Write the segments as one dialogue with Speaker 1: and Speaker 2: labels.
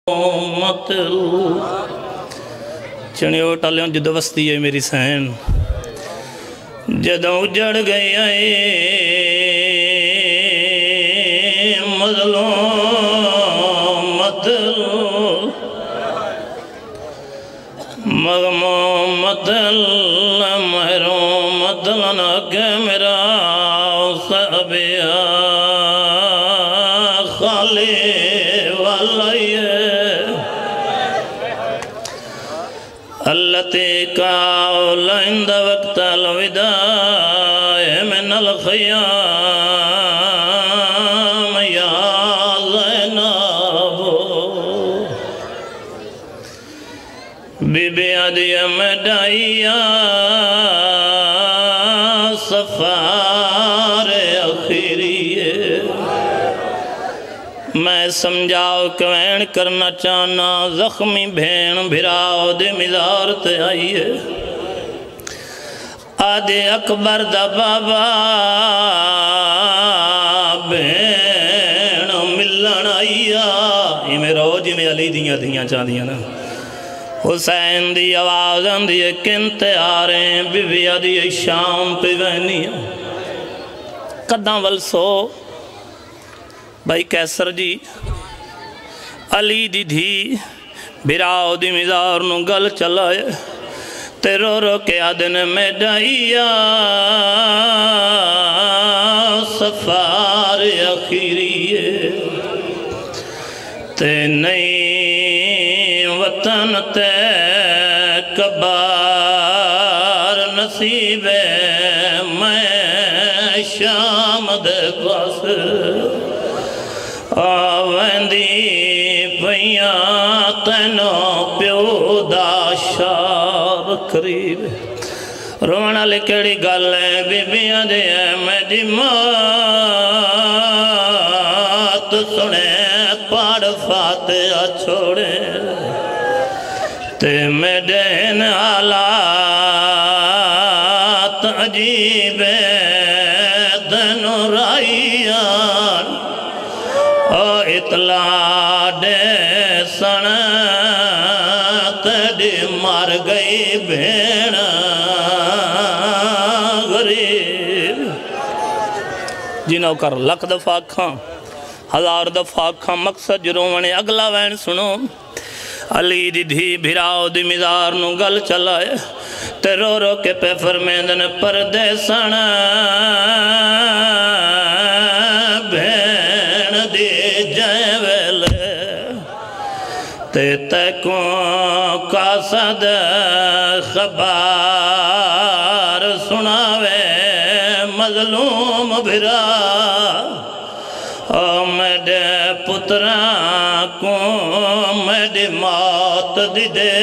Speaker 1: چنیو ٹالیوں جدو وستی ہے میری سین جدوں اجڑ گئی آئے مظلوم مغمومتل محرومتل ناکہ میرا صحبیہ خالی والی التي قال عند وقت الوداع من الخيام يا زينب بی عدی مدعیا سفار اخیری میں سمجھاؤ کوین کرنا چاہنا زخمی بھین بھراؤ دے مزار تے آئیے آدھے اکبر دا بابا بھین ملن آئیا یہ میرا ہو جی میں علی دیاں چاہ دیاں نا حسین دی آواز اندھی کنتے آ رہے ہیں بی بی آدھی شام پہ بہنی قدام والسو بھائی کیسر جی علی دی دھی بھراؤ دی مزار نو گل چلائے تے رو رو کے آدن میں ڈائیا سفار اخیری تے نئی وطن تے کبار نصیب میں شام دے پاس آویندی پیاں تینوں پیو دا شاب قریب رونا لکڑی گلیں بی بیاں دے میری مات سنے پاڑ فاتحہ چھوڑے تے میڈین حالات عجیب دنوں رائیان اطلاع دے سن تیڈی مار گئی بھین غریب جنہوں کر لکھ دفعہ کھاں ہزار دفعہ کھاں مقصد جرونے اگلا وین سنو علی دی دھی بھراؤ دی مزار نو گل چلائے تے رو رو کے پہ فرمیدن پردے سن بھین دی جائے ویلے تے تیکوں قاصد خبار سناوے مظلوم بھرا میڈے پتران کو میڈی موت دی دے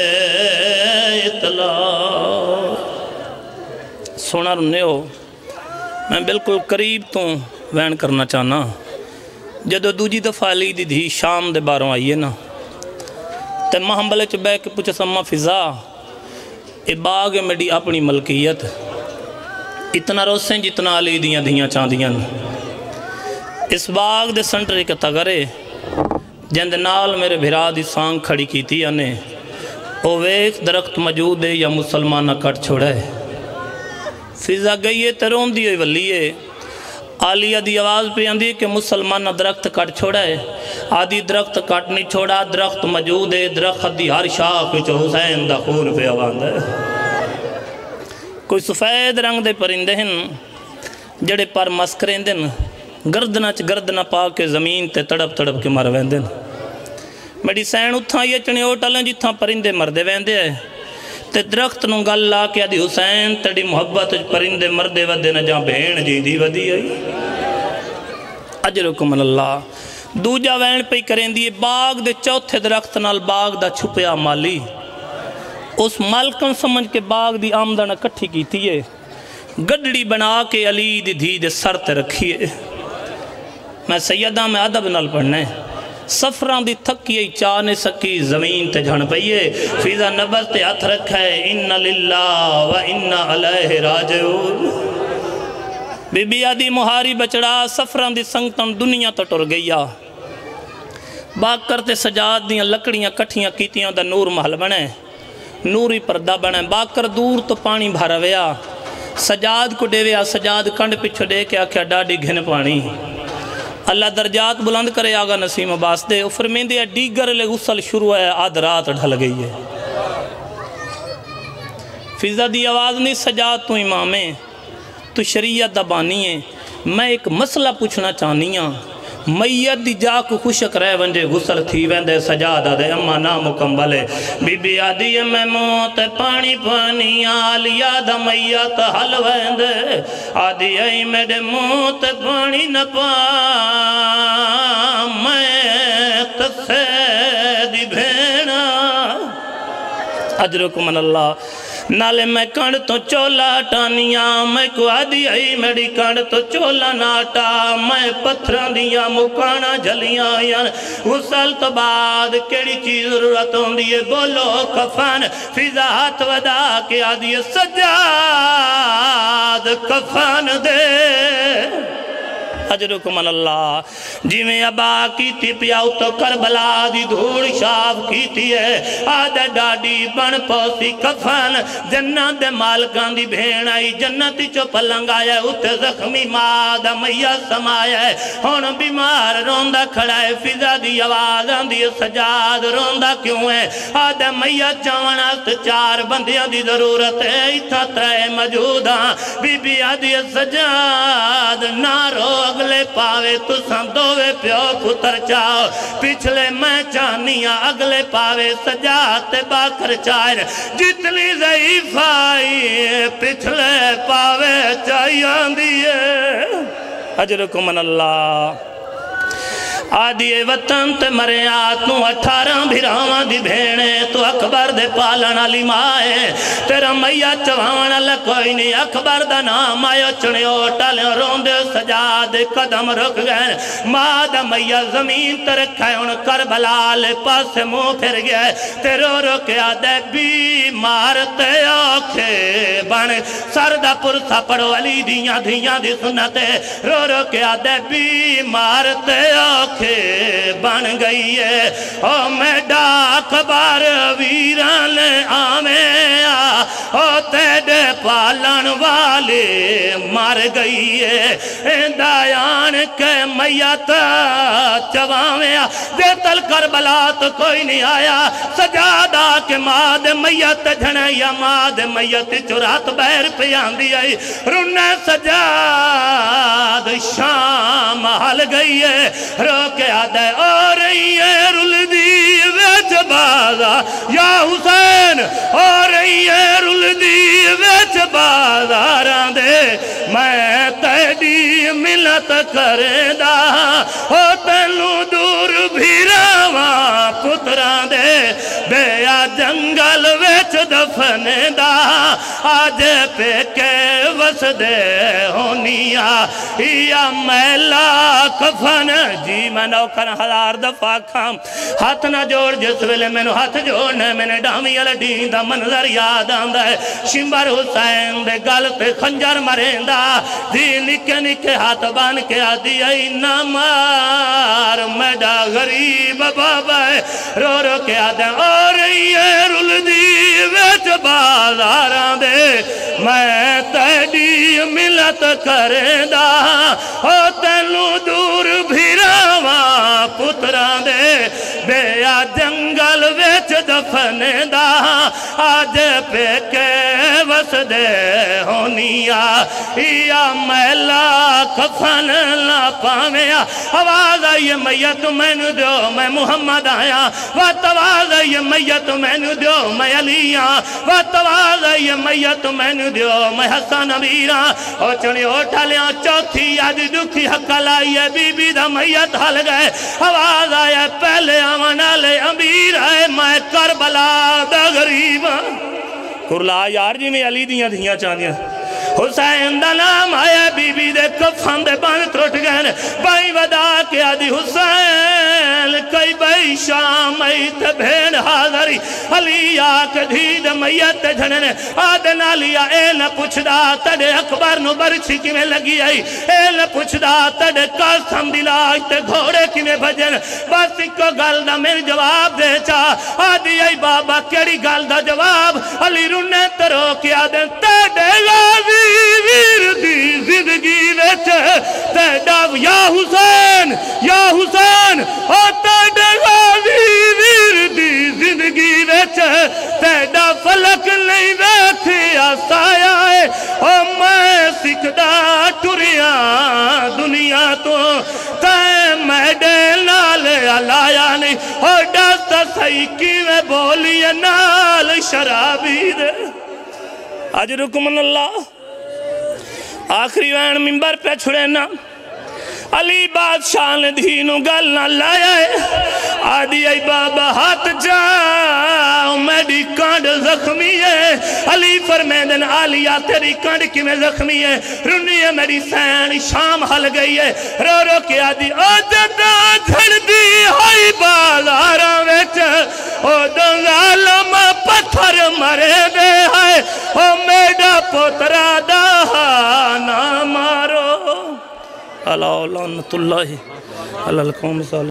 Speaker 1: اطلاع سونا رنے ہو میں بالکل قریب تو وین کرنا چاہنا جدو دوجی دفعہ علی دی دھی شام دے باروں آئیے نا تے محمبلے چھ بے کے پوچھے سما فضا اے باغ میڈی اپنی ملکیت اتنا روسیں جتنا علی دیاں دیاں چاہ دیاں اس باغ دے سنٹرے کے تغرے جند نال میرے بھرا دی سانگ کھڑی کی تھی یعنی او ویک درخت موجود ہے یا مسلمانہ کٹ چھوڑے فضا گئیے ترون دیئے ولیے آلیہ دی آواز پہ اندھی کہ مسلمانہ درخت کٹ چھوڑے آدھی درخت کٹ نہیں چھوڑا درخت موجود ہے درخت دی ہر شاخ چو حسین دا خون پہ آواز ہے کوئی سفید رنگ دے پرندے ہیں جڑے پر مسکرین دن گردنا پا کے زمین تے تڑپ تڑپ کے مر ویندے میڈی سین اتھاں یہ چنے اوٹالیں جتھاں پرندے مردے ویندے ہیں تے درخت نو گل لا کے آدھی حسین تیڑی محبت پرندے مردے ودے نہ جہاں بہن جی دی ودی آئی اجرکم اللہ دوجہ وین پہ کریں دیئے باغ دے چوتھے درخت نال باغ دا چھپیا مالی اس مالکن سمجھ کے باغ دی آمدن اکٹھی کی تھیے گڈڑی بنا کے علی دی دھی دے سر تے رکھیے میں سیدہ میں عدب نال پڑھنے سفران دی تھکی چانے سکی زمین تے جھن پئیے فیضا نبر تے ہاتھ رکھا ہے ان للہ و ان علیہ راجعون بی بی آدھی مہاری بچڑا سفران دی سنگتن دنیا تو ٹر گیا باکر تے سجاد دیاں لکڑیاں کٹھیاں کیتیاں دا نور محل بنے نوری پردہ بنے باکر دور تو پانی بھارا ویا سجاد کو دے ویا سجاد کنڈ پچھو دے کے آکھیا ڈاڈی گھن پانی اللہ درجات بلند کرے آگا نسیم عباس دے فرمین دے دیگر لے غسل شروع ہے آدھ رات ڈھل گئی ہے فضا دی آواز نہیں سجاد تو امام ہے تو شریعت دبانی ہے میں ایک مسئلہ پوچھنا چاہنی ہوں میت دی جا کو خوشک رہ ونجے غسل تھی ویندے سجادہ دے اما نامکمل ہے بی بی آدھی میں موت پانی پانی آلیا دا میت حل ویندے آدھی ائی میرے موت پانی نہ پا میں تسے دی بھینا اجرکم من اللہ نالے میں کانڈ تو چولا ٹانیاں میں کو آدھی آئی میری کانڈ تو چولا ناٹا میں پتھران دیا مکانا جلیاں یار غسل تو بعد کیڑی چیز ضرورت ہوں دیئے بولو کفن فضا ہاتھ ودا کے آدھی سجاد کفن دے اجرکم اللہ جی میں ابا کی تی پیاؤ تو کربلا دی دھوڑ شاف کی تی ہے آدھا ڈاڈی بن پوسی کفن جنت دے مالکان دی بھین آئی جنتی چو پلنگ آیا اتے زخمی مادہ میہ سمایا ہے ہون بیمار روندہ کھڑا ہے فضا دی آواز آندھی سجاد روندہ کیوں ہے آدھا میہ چاوناست چار بندیاں دی ضرورت ہے اتھا ترے موجودہ بی بی آدھی سجاد نارو اگلے پاوے تو سندوے پیو پتر چاہو پچھلے میں چاہنیاں اگلے پاوے سجاتے باکر چاہر جتنی ضعیف آئی پچھلے پاوے چاہیاں دیئے اجرکم من اللہ آدھی وطن تے مرے آتوں 18 بھیراواں دی بھینے تو اکبر دے پالنا لی مائے تیرا میہ چوانا لکوئی نہیں اکبر دا نام آئے چنے اوٹالے روندے سجاد قدم رکھ گئے ماں دا میہ زمین تے رکھائے ان کربلا لے پاس مو پھر گئے تے رو رو کے آدھے بیمار تے آنکھے بن سردہ پرسا پڑو علی دیاں دی سنتے رو رو کے آدھے بیمار تے آنکھے بن گئی ہے او میں ڈاک بار ویران آمیں او تیڑے پالن والے مر گئی ہے دایان کے میت چواویں دے تل کربلا تو کوئی نہیں آیا سجادہ کے ماد میت جھنے یا ماد میت چرات بیر پہ آندھی آئی رنے سجاد شام حل گئی ہے رو کے آدھے اور یہ رل دی ویچ بازا یا حسین اور یہ رل دی ویچ بازاران دے میں تیڈی ملت کرے دا او تینو دور بھیراواں پتران دے بیا جنگل ویچ دفنے دا آج پہ کے وس دے ہونیا یا میلا کفن جی میں نوکر 1000 دفعہ کھام ہاتھ نہ جوڑ جس ویلے میں نو ہاتھ جوڑنے میں نے ڈامی الڈین دا منظر یاد آندہ ہے شمبر حسین دے گل پہ خنجر مریندا دی نکے نکے ہاتھ بان کے آدھی آئی نامار میڈا غریب بابا ہے رو رو کے آدھے اور یہ رل دی ویچ بازاران دے میں تیڈی ملت کریں دا او تینو دور بھیراواں پتران دے بیا جنگل ویچ دفنے دا آج پہ کے وس دے ہونیا یا میلا کفن لا پاویا آواز آئی میت میں نو دیو میں محمد آیا وقت آواز آئی میت میں نو دیو میں علی آیا وقت آواز آئی میت میں نو دیو میں حسن امیران او چنی اٹھالیاں چوتھی آج دکھی حق لائیے بی بی دا میت حل گئے آواز آیا پہلے آمنا لے امیر ہے میں کربلا دا غریب کرلا یار جی میں علی دیاں دھیاں چاندیاں حسین دا نام آیا بی بی دے کفن دے بند ترٹ گئے بائی ودا کیا دی حسین کئی بائی شام ای تے بھین حاضری علی آک دھید میت جھننے آدنا لیا اے نہ پوچھ دا تڑے اکبر نو برچی کی میں لگی آئی اے نہ پوچھ دا تڑے قسم دلائی تے گھوڑے کی میں بھجن بس ایک گل دا میں جواب دے چاہ آدھی آئی بابا کیڑی گل دا جواب علی رونے ترو کیا دیں تڑے غازی ویر دی زندگی ویچ تڑا یا حسین تڑے غازی ویر دی زندگی ویچ تڑا فلک نہیں ویتھیا سایا ہے او میں سکھدا ٹریاں دنیا تو تے میڈے نال علایا نہیں او ڈاستا سہی کی میں بولی نال شرابی دے آج رکمن اللہ آخری وین ممبر پہ چھڑے نا علی بادشاہ نے دھینو گل نہ لایا ہے آدھی ای بابا ہاتھ جاؤ میری کانڈ زخمی ہے علی فرمیدن آلیا تیری کانڈ کی میں زخمی ہے رنی ہے میری سین شام حل گئی ہے رو رو کے آدھی آجدہ جھڑ دی ہائی بازارہ ویچ او دو ظالم پتھر مرے دے ہے او میڈا پترہ دا نہ مارو اللہ لعنت اللہ علی القوم صلی